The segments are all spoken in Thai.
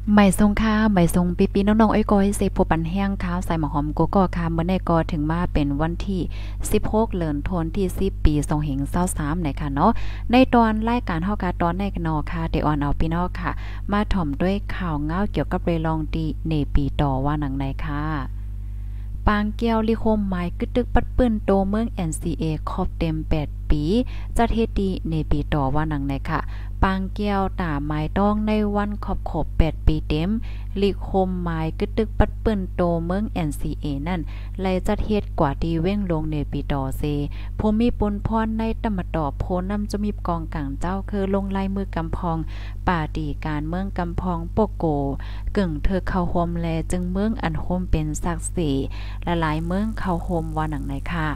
ไม่ทรงค่าไม่ทรงปีน้องๆอ้อยก้อยเสพปันแห้งข้าวใส่หมอหอมโกโก้ค่ะเมื่อในก็ถึงมาเป็นวันที่16เดือนธันวาคมที่10ปี2523นะคะเนาะในตอนรายการเฮากาตอนในกันเนาะค่ะได้ออนเอาพี่น้องค่ะมาถ่อมด้วยข่าวเงาเกี่ยวกับเรลองดีเนปีต่อว่าหนังไหนค่ะปางแก้วลิโคมไม้กึดตึกปัดปื้นโตเมือง NCA ครบเต็ม8ปีจัดเฮ็ดดีในปีต่อว่าหนังไหนค่ะปางแก้วตาไม้ต้องในวันครบ8ปีเต็มลิโคมไม้กึดตึกปัดปื้นโตเมือง NCA นั่นไล่จัดเฮ็ดกว่าที่เว้งลงในปีต่อเซผู้มีปนพรในตะมะต่อโพนำจะมีกองกลางเจ้าคือลงลายมือกำพองป่าดีการเมืองกำพองโปโกกึ่งเธอเข้าโฮมแลจึงเมืองอันโฮมเป็นศักดิ์ศรีและหลายเมืองเข้าโฮมว่าหนังไหนค่ะ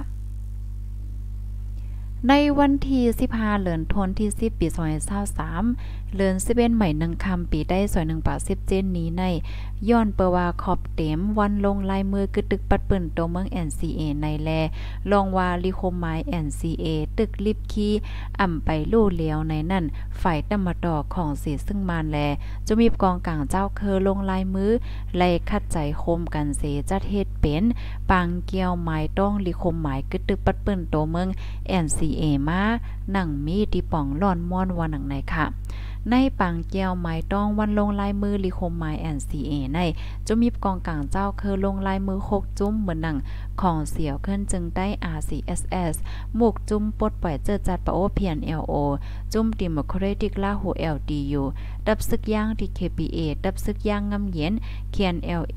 ในวันที่15เดือนธันวาคมที่10ปี2023เดือน11ใหม่1ค่ำปีได้สวย1บาท17นี้ในย้อนเปว่าขอบเต็มวันลงลายมือกึตึกปัดปื้นตัวเมือง NCA ในแลลองว่าลิโคมไม้ NCA ตึกลิบคีไปลู่เลียวในนั่นฝ่ายตะมะดอกของสีซึ่งมานแลจะมีกองกลางเจ้าเคอลงลายมือไล่คัดใจโคมกันเสจัดเฮ็ดเป็นปางเกี่ยวไม้ต้องลิโคมไม้กึตึกปัดปื้นตัวเมือง NCA มาหนังมีติป่องล่อนม่อนว่าหนังไหนค่ะในปังแก้วไม้ต้องวันลงลายมือลิโคมไม้ NCA ในจะมีกองกลางเจ้าคือลงลายมือ6จุ้มเหมือนหนังของเสี่ยวขึ้นจึงได้ RCSS หมุกจุ้มปลดปล่อยเจอจัดปะโอเพียน LO จุ้มดิโมแครติกลาโฮ LDU ดับซึกย่างที่ KPA ดับซึกย่างงำเย็นเคียน LA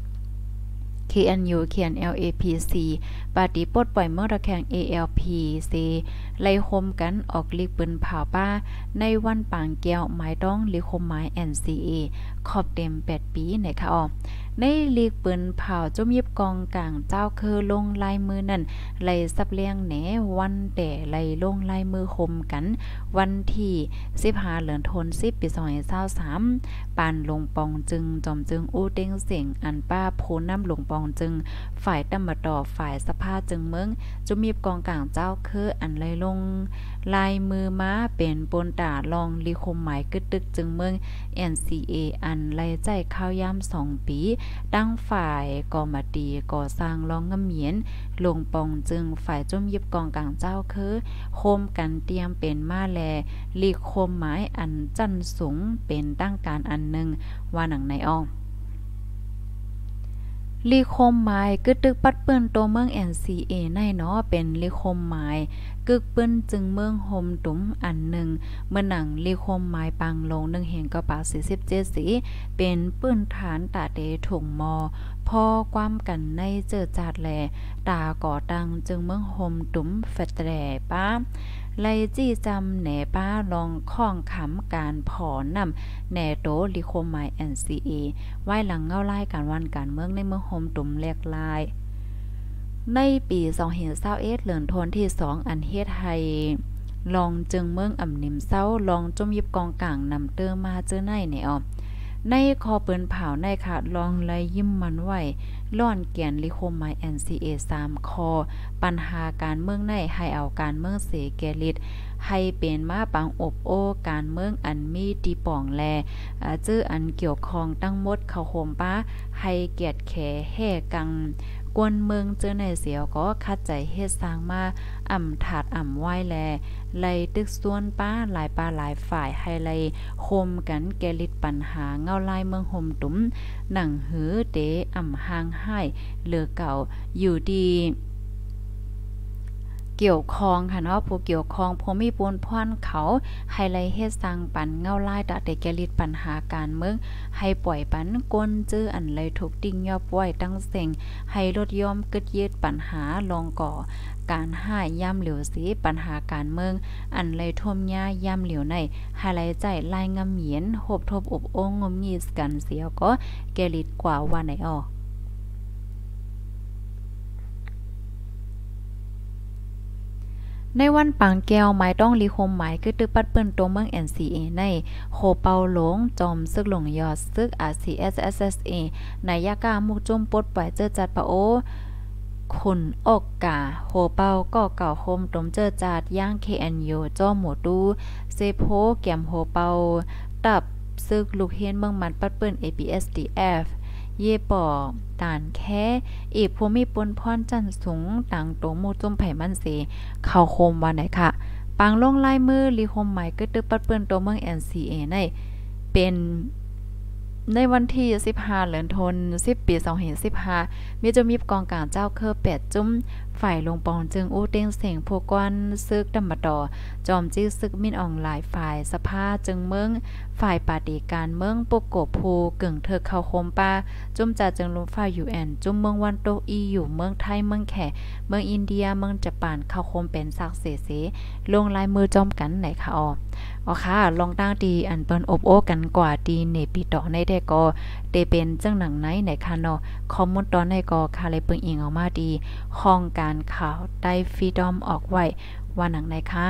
KNU เขียน LAPC ปาฏิปลดปล่อยเมื่อระแข่ง ALPC ไล่คมกันออกลีกปืนเผาป้าในวันปางแก้วหมายต้องลีคมไม้ NCA ขอบเต็ม8ปีนะคะอ๋อในลีกปืนเผาจมยิบกองกลางเจ้าคือลงลายมือนั่นไล่สับเลียงแหนวันแต่ไล่ลงลายมือคมกันวันที่15เดือนธันวาคม10ปี2023ปานลงปองจึงจอมจึงอู้เต็งเสียงอันป้าโพน้ำลงปองจึงฝ่ายตำมะดอฝ่ายสภาจึงเมืองจะมีกองกลางเจ้าคืออันไล่ลงลายมือม้าเป็นปนตาลองลีคมหมายกึดตึกจึงเมือง NCA อันไล่ใจข้าวย่ำ2ปีตั้งฝ่ายก่อมาตีก่อสร้างลองงำเมียนลงปองจึงฝ่ายจุ่มยิบกองกลางเจ้าคือโคมกันเตรียมเป็นมาแลลีโคมหมายอันจันสูงเป็นตั้งการอันหนึ่งว่าหนังในอ้อลีโคมไม้กึดตึกปัดเปิ้นโตเมือง NCA ในเนาะเป็นลีโคมไม้กึกเปิ้นจึงเมืองโฮมตุ้มอันหนึ่งเมื่อหนังลีโคมไม้ปังลง1เห็นกระเป๋า47สีเป็นปื้นฐานตาเตถุงมอพอความกันในเจอจาดแลตาก่อตังจึงเมืองโฮมตุ้มแฟตแรป้าไลจี้จำแหนป้าลองข้องขำการผอนำแหนโตลิโคไม NCA ไว้หลังเงาไล่การวันการเมืองในเมืองโฮมตุ่มแลกลายในปี2021เดือนธันวาคมที่2อันเฮ็ดให้ลองจึงเมืองนิมเศร้าลองจมยิบกองกลางนำเติมมาเจอในออในคอเปิ้นเผาในค่ะลองไลยิ้มมันไว้ล่อนเกียนลิโคไม NCA 3คอปัญหาการเมืองในให้เอาการเมืองเสแกลิดให้เป็นมาปังอบโอการเมืองอันมีตีป่องแลจื้ออันเกี่ยวข้องตั้งหมดเข้าโฮมป้าให้เกียรติแขแห่กังกวนเมืองเจอในเสียวก็คัดใจเฮ็ดสร้างมาถาดไหว้แลไล่ตึกส่วนป้าหลายป้าหลายฝ่ายให้ไล่โคมกันแกลิดปัญหาเงาลายเมืองห่มตุ้มหนังหือเตห่างให้เหลือเก่าอยู่ดีเกี่ยวคองค่ะเนาะผู้เกี่ยวคองผู้มีปนพรเขาให้ไล่เฮ็ดสร้างปันเงาลายตะเตแกลิดปัญหาการเมืองให้ปล่อยปันก้นจื้ออันไลถูกติ้งยอบไว้ตั้งเซ็งให้ลดยอมกึดยึดปัญหาลองก่อการหายย่ำเหลียวสีปัญหาการเมืองอันไลท่วมหญ้าย่ำเหลียวในหาไลใจลายงำเหยียนโหบทบอบโองงมงีสกันเสียวก็แกลิดกว่าว่าไหนออในวันปางแก้วหมายต้องลีโคมหมายคือตึกปัดเปิ้นตัวเมือง NCA ในโคเปาหลงจอมซึกหลงยอดซึก RCSSA นายากามุกจุ่มปดปล่อยเจอจัดปะโอคุณออกกาโหเปาก็เก่าโคมตมเจอจาดย่าง KNU จ้อหมูตูเซโพแก้มโหเปาตับซึกลูกเฮียนเมืองมันปัดเปิ้น ABSDF เย่ป่อตานแค่อีกภูมิปนพรจันสูงต่างโตมูจุ่มไผ่มันเสเข้าโคมว่าไหนค่ะปางลงลายมือลีโฮมใหม่ก็ตึกปัดเปิ้นตัวเมือง NCA ในเป็นในวันที่15เดือนธันวาคมปี2015มีจะมีกองกลางเจ้าเคอ8จุ้มฝ่ายลงปองจึงอู้เต็งเสียงพวกกวนซึกดำบดอจอมจี้ซึกมินออนไลน์ฝ่ายสภาจึงเมืองฝ่ายปฏิการเมืองปกโกภูกึ่งเถิกเข้าโคมปาจุ้มจ่าจึงลงฝ่าย UN จุ้มเมืองวันโตEUเมืองไทยเมืองแขเมืองอินเดียเมืองญี่ปุ่นเข้าโคมเป็นซักเสลงลายมือจอมกันไหนค่ะอ๋อค่ะลองตั้งดีอันเปิ้นอบโอ้กันกว่าดีในปีต่อในได้ก็เตเป็นจังหนังไหนไหนค่ะเนาะคอมมูนตอนในก็ค่ะเลยเปิ้งอิงออกมาดีห้องการข่าวได้ฟรีดอมออกไว้ว่าหนังไหนค่ะ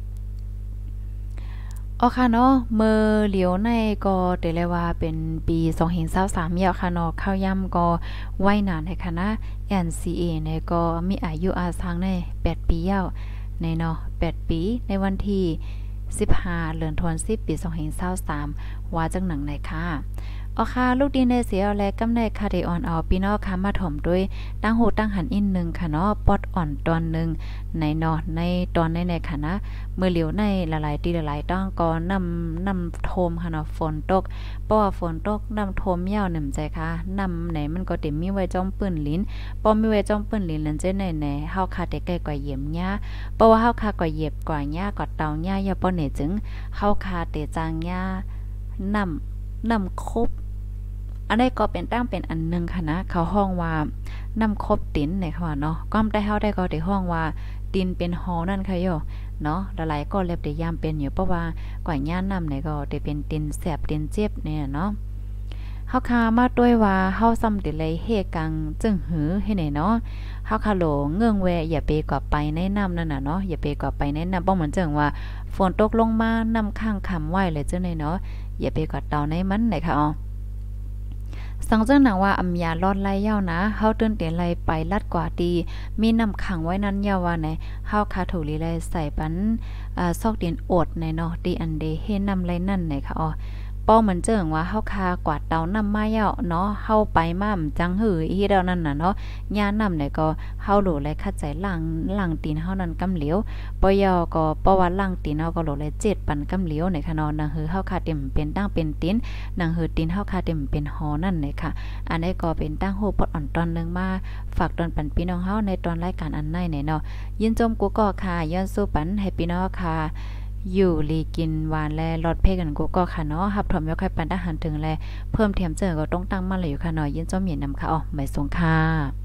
อ๋อค่ะเนาะเมื่อเหลียวในก็ได้เลยว่าเป็นปี2023แล้วค่ะเนาะข้าวย่ำก็ไว้นานให้ค่ะนะ NCA เนี่ยก็มีอายุอาสังใน8ปีแล้วในเนาะ8ปีในวันที่15เดือนธันวาคมปี2023ว่าจังหนังไหนค่ะอ๋อค่ะลูกดีในเสียเอาและกำในคาเดออนเอาพี่น้องค่ะมาถ่อมด้วยตั้งหูตั้งหันอินนึงค่ะเนาะปอดอ่อนตอนนึงในเนาะในตอนในค่ะนะเมื่อเหลียวในหลายๆตีหลายๆต้องก็นำโทมค่ะเนาะฝนตกเพราะว่าฝนตกนำโทมยาวหนึ่มใจค่ะนำไหนมันก็เต็มมีไว้จ้อมปื้นลิ้นป้อมีไว้จ้อมปื้นลิ้นนั่นเจ้ไหนๆเฮาคาได้ใกล้กว่าเหยียมหญ้าเพราะว่าเฮาคากว่าเหยียบกว่าหญ้ากว่าเตาหญ้าอย่าป้อเนี่ยจึงเฮาคาเตจางหญ้านำคบอันนี้ก็เป็นตั้งเป็นอันนึงค่ะนะเขาห้องว่านำคบตินในค่ะเนาะก้อมได้เฮาได้ก็ได้ห้องว่าตินเป็นฮอนั่นค่ะโยเนาะหลายๆก็เล็บได้ยามเป็นอยู่เพราะว่ากว่าย่านนำเนี่ยก็ได้เป็นตินแสบตินเจ็บเนี่ยเนาะเฮาคามาด้วยว่าเฮาซ้ำติเลยเฮกังจึงหือให้ไหนเนาะเฮาคาโหลเงื่องแวอย่าไปกว่าไปในน้ำนั่นน่ะเนาะอย่าไปกว่าไปในน้ำบ่เหมือนจังว่าฝนตกลงมานำข้างคำไว้เลยจังได๋เนาะอย่าไปกว่าเตาในมันไหนค่ะสังเจ้าหนังว่าอำยาลอดไล่เย้านะเฮาตื่นเต้นไล่ไปลัดกว่าดีมีน้ำขังไว้นั้นยาวว่าไหนเฮาคาถูลีไล่ใส่ปันซอกดินโอดในเนาะดีอันเดเฮนำไล่นั่นไหนค่ะป้อเหมือนเจิงว่าเฮาคากวาดเตานำมาเย้าเนาะเฮาไปมาจังหืออีเดานั่นน่ะเนาะย่านำเนี่ยก็เฮาโหลและคัดใจหลังตีนเฮานั้นกำเหลียวปอยอก็ปว่าหลังตีนเฮาก็โหลและ7ปันกำเหลียวในค่ะเนาะนังหือเฮาคาเต็มเป็นตั้งเป็นตีนนังหือตีนเฮาคาเต็มเป็นหอนั่นเลยค่ะอันนี้ก็เป็นตั้งโฮปอดอ่อนตอนนึงมาฝากตอนปันพี่น้องเฮาในตอนรายการอันในเนาะยินจมกูก็ค่ะย้อนสู้ปันให้พี่น้องค่ะอยู่ลีกินหวานแลลอดเพกันกูก็ค่ะเนาะหับถอมยกให้ปันทหารถึงแลเพิ่มเทียมเจอก็ต้องตั้งมาเลยอยู่ค่ะเนาะยินจมเหยียนนำค่ะไม่สงค่ะ